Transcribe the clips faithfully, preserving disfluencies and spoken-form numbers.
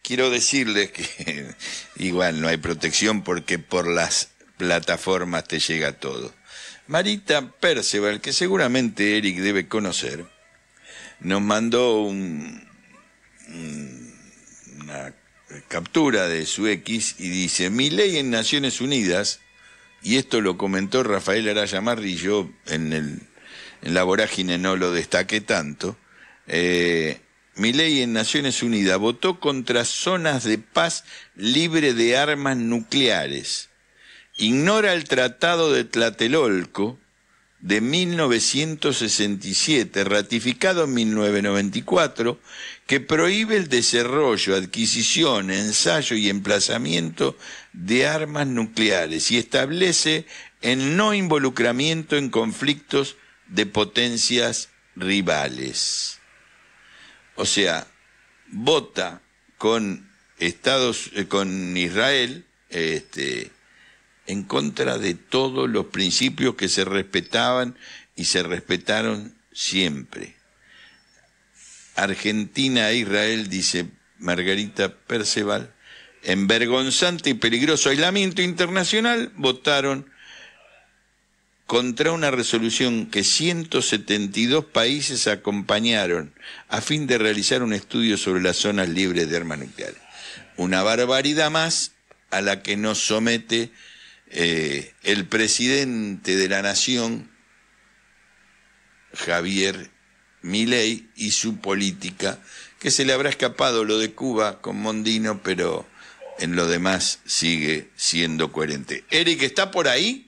quiero decirles que igual no hay protección porque por las plataformas te llega todo. Marita Perceval, que seguramente Eric debe conocer, nos mandó un, un, una captura de su X y dice: Milei en Naciones Unidas, y esto lo comentó Rafael Araya Marrillo, en, el, en la vorágine no lo destaqué tanto, eh, Milei en Naciones Unidas votó contra zonas de paz libre de armas nucleares. Ignora el Tratado de Tlatelolco de mil novecientos sesenta y siete, ratificado en mil novecientos noventa y cuatro, que prohíbe el desarrollo, adquisición, ensayo y emplazamiento de armas nucleares y establece el no involucramiento en conflictos de potencias rivales. O sea, vota con Estados, eh, con Israel, este, en contra de todos los principios que se respetaban y se respetaron siempre. Argentina e Israel, dice Margarita Perceval, en vergonzante y peligroso aislamiento internacional, votaron contra una resolución que ciento setenta y dos países acompañaron a fin de realizar un estudio sobre las zonas libres de armas nucleares. Una barbaridad más a la que nos somete eh, el presidente de la nación, Javier Milei, y su política, que se le habrá escapado lo de Cuba con Mondino, pero en lo demás sigue siendo coherente. Eric, ¿está por ahí?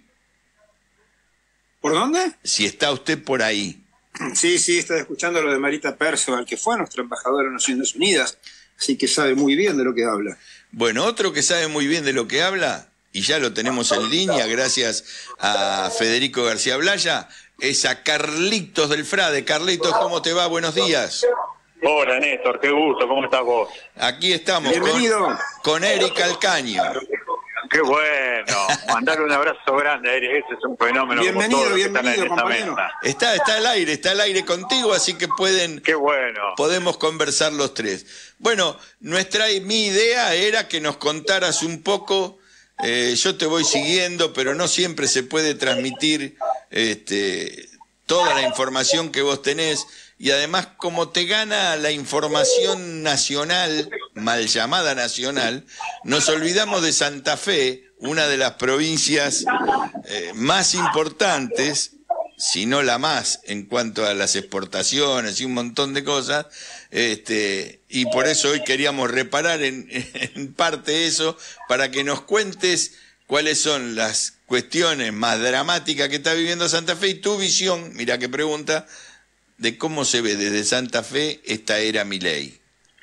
¿Por dónde? Si está usted por ahí. Sí, sí, está escuchando lo de Marita Perceval, que fue nuestra embajadora en Naciones Unidas, así que sabe muy bien de lo que habla. Bueno, otro que sabe muy bien de lo que habla, y ya lo tenemos en línea gracias a Federico García Blaya, es a Carlitos del Frade. Carlitos, ¿cómo te va? Buenos días. Hola, Néstor, qué gusto, ¿cómo estás vos? Aquí estamos Bienvenido. con, con Eric Alcaño. Qué bueno, mandarle un abrazo grande a Eric, ese es un fenómeno. Bienvenido, como todos los que están bienvenido, en esta compañero. mesa. Está, está al aire, está al aire contigo, así que pueden, Qué bueno. podemos conversar los tres. Bueno, nuestra, mi idea era que nos contaras un poco, eh, yo te voy siguiendo, pero no siempre se puede transmitir este, toda la información que vos tenés, y además como te gana la información nacional, mal llamada nacional, nos olvidamos de Santa Fe, una de las provincias eh, más importantes, si no la más, en cuanto a las exportaciones y un montón de cosas, este, y por eso hoy queríamos reparar en, en parte eso, para que nos cuentes cuáles son las cuestiones más dramáticas que está viviendo Santa Fe y tu visión, mira qué pregunta, de cómo se ve desde Santa Fe esta era Milei.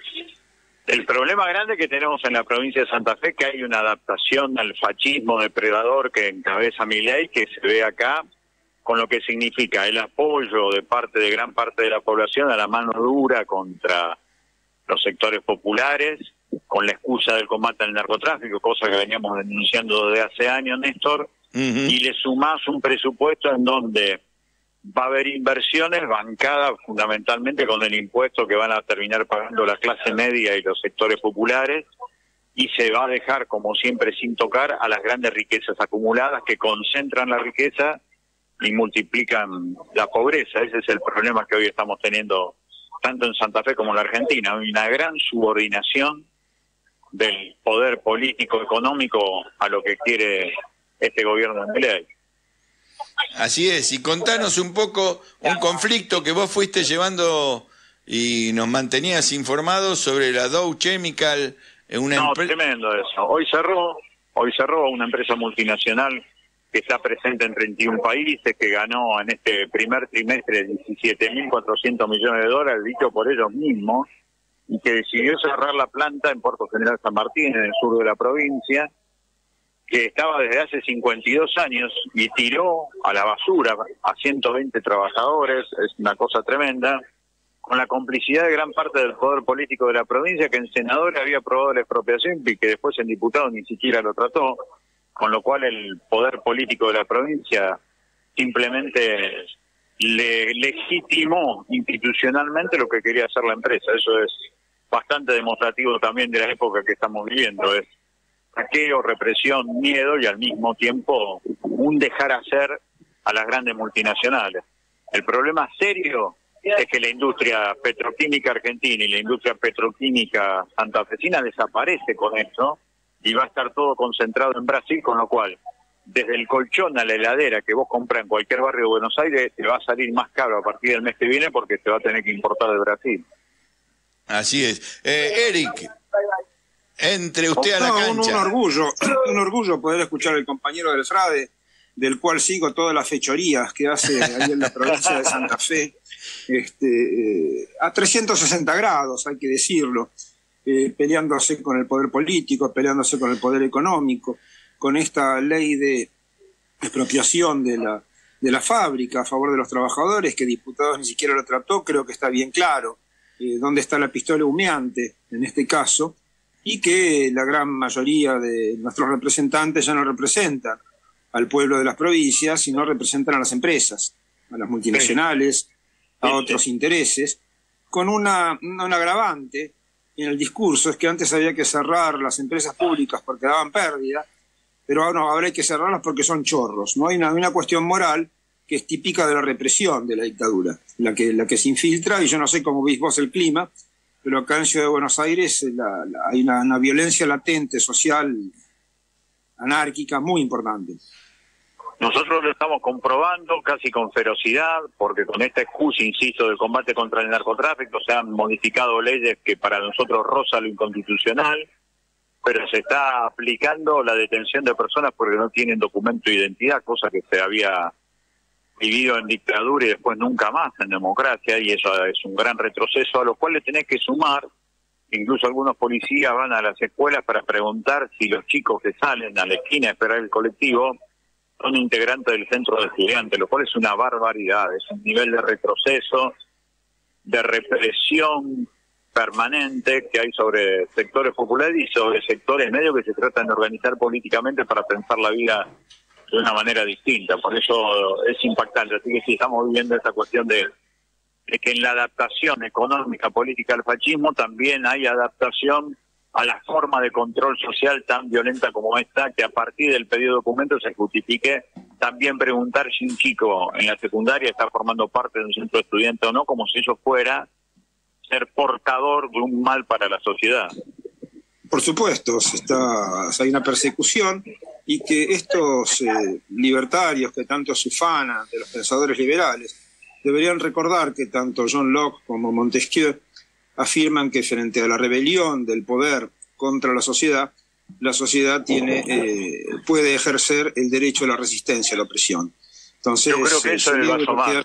El problema grande que tenemos en la provincia de Santa Fe es que hay una adaptación al fascismo depredador que encabeza Milei, que se ve acá, con lo que significa el apoyo de parte de gran parte de la población a la mano dura contra los sectores populares, con la excusa del combate al narcotráfico, cosa que veníamos denunciando desde hace años, Néstor, uh-huh. Y le sumás un presupuesto en donde va a haber inversiones bancadas fundamentalmente con el impuesto que van a terminar pagando la clase media y los sectores populares, y se va a dejar, como siempre, sin tocar a las grandes riquezas acumuladas que concentran la riqueza y multiplican la pobreza. Ese es el problema que hoy estamos teniendo tanto en Santa Fe como en la Argentina. Hay una gran subordinación del poder político económico a lo que quiere este gobierno de Milei. Así es, y contanos un poco un conflicto que vos fuiste llevando y nos mantenías informados sobre la Dow Chemical. Una no, empre... tremendo eso. Hoy cerró, hoy cerró una empresa multinacional que está presente en treinta y un países, que ganó en este primer trimestre diecisiete mil cuatrocientos millones de dólares, dicho por ellos mismos, y que decidió cerrar la planta en Puerto General San Martín, en el sur de la provincia, que estaba desde hace cincuenta y dos años, y tiró a la basura a ciento veinte trabajadores. Es una cosa tremenda, con la complicidad de gran parte del poder político de la provincia, que en senadores había aprobado la expropiación y que después en diputados ni siquiera lo trató, con lo cual el poder político de la provincia simplemente le legitimó institucionalmente lo que quería hacer la empresa. Eso es bastante demostrativo también de la época que estamos viviendo. Es saqueo, represión, miedo y al mismo tiempo un dejar hacer a las grandes multinacionales. El problema serio es que la industria petroquímica argentina y la industria petroquímica santafesina desaparece con esto y va a estar todo concentrado en Brasil, con lo cual desde el colchón a la heladera que vos compras en cualquier barrio de Buenos Aires te va a salir más caro a partir del mes que viene porque te va a tener que importar de Brasil. Así es. Eh, Eric, entre usted a la no, cancha. Un, un orgullo, un orgullo poder escuchar al compañero del Frade, del cual sigo todas las fechorías que hace ahí en la provincia de Santa Fe, este, eh, a trescientos sesenta grados, hay que decirlo, eh, peleándose con el poder político, peleándose con el poder económico, con esta ley de expropiación de la, de la fábrica a favor de los trabajadores, que diputados ni siquiera lo trató. Creo que está bien claro eh, dónde está la pistola humeante en este caso, y que la gran mayoría de nuestros representantes ya no representan al pueblo de las provincias, sino representan a las empresas, a las multinacionales, a otros intereses, con una, un agravante en el discurso, es que antes había que cerrar las empresas públicas porque daban pérdida, pero ahora, no, ahora hay que cerrarlas porque son chorros. No hay una, una cuestión moral que es típica de la represión de la dictadura, la que, la que se infiltra, y yo no sé cómo veis vos el clima, pero acá en Ciudad de Buenos Aires la, la, hay una, una violencia latente, social, anárquica, muy importante. Nosotros lo estamos comprobando casi con ferocidad, porque con esta excusa, insisto, del combate contra el narcotráfico se han modificado leyes que para nosotros roza lo inconstitucional, pero se está aplicando la detención de personas porque no tienen documento de identidad, cosa que se había vivido en dictadura y después nunca más en democracia, y eso es un gran retroceso, a lo cual le tenés que sumar, incluso algunos policías van a las escuelas para preguntar si los chicos que salen a la esquina a esperar el colectivo son integrantes del centro de estudiantes, lo cual es una barbaridad, es un nivel de retroceso, de represión permanente que hay sobre sectores populares y sobre sectores medios que se tratan de organizar políticamente para pensar la vida de una manera distinta. Por eso es impactante. Así que sí, estamos viviendo esta cuestión de, de que en la adaptación económica, política al fascismo también hay adaptación a la forma de control social tan violenta como esta, que a partir del pedido de documentos se justifique también preguntar si un chico en la secundaria está formando parte de un centro de estudiantes o no, como si eso fuera ser portador de un mal para la sociedad. Por supuesto, está, hay una persecución, y que estos eh, libertarios que tanto se ufanan de los pensadores liberales deberían recordar que tanto John Locke como Montesquieu afirman que frente a la rebelión del poder contra la sociedad, la sociedad tiene eh, puede ejercer el derecho a la resistencia a la opresión. Entonces, yo creo que eso es el vaso más.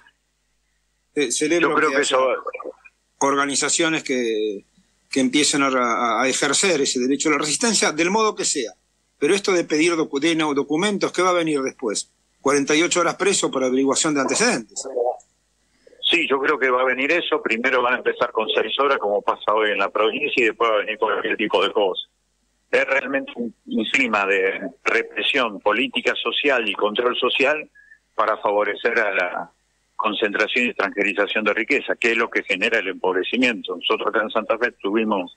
Eh, celebro yo creo que, que eso organizaciones que, que empiecen a, a ejercer ese derecho a la resistencia, del modo que sea. Pero esto de pedir docu de documentos, ¿qué va a venir después? cuarenta y ocho horas preso por averiguación de antecedentes. Sí, yo creo que va a venir eso. Primero van a empezar con seis horas, como pasa hoy en la provincia, y después va a venir con cualquier tipo de cosas. Es realmente un, un clima de represión política, social y control social para favorecer a la concentración y extranjerización de riqueza, que es lo que genera el empobrecimiento. Nosotros acá en Santa Fe tuvimos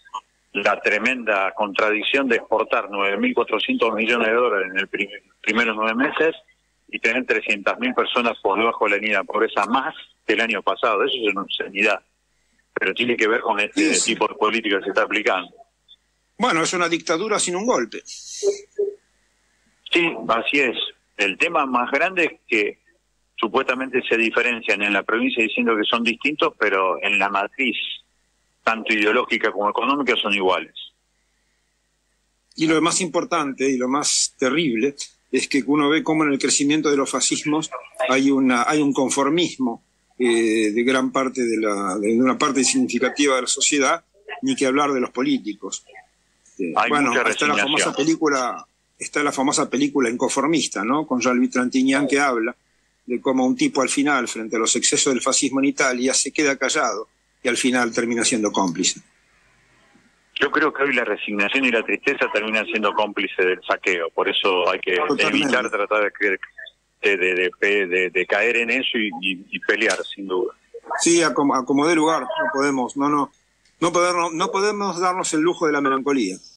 la tremenda contradicción de exportar nueve mil cuatrocientos millones de dólares en el primer, primeros nueve meses y tener trescientas mil personas por debajo de la línea de pobreza más que el año pasado. Eso es una obscenidad, pero tiene que ver con este sí. tipo de política que se está aplicando. Bueno, es una dictadura sin un golpe. Sí, así es. El tema más grande es que supuestamente se diferencian en la provincia diciendo que son distintos, pero en la matriz, tanto ideológica como económica, son iguales. Y lo más importante y lo más terrible es que uno ve cómo en el crecimiento de los fascismos hay una hay un conformismo eh, de gran parte de la de una parte significativa de la sociedad, ni que hablar de los políticos. Eh, bueno, está la famosa película está la famosa película Inconformista, ¿no? Con Jean-Louis Trintignant, que habla de cómo un tipo al final, frente a los excesos del fascismo en Italia, se queda callado y al final termina siendo cómplice. Yo creo que hoy la resignación y la tristeza terminan siendo cómplices del saqueo, por eso hay que Totalmente. evitar tratar de, de, de, de, de, de caer en eso y, y, y pelear, sin duda. Sí, a como, a como dé lugar, no podemos, no, no, No podemos, no podemos darnos el lujo de la melancolía.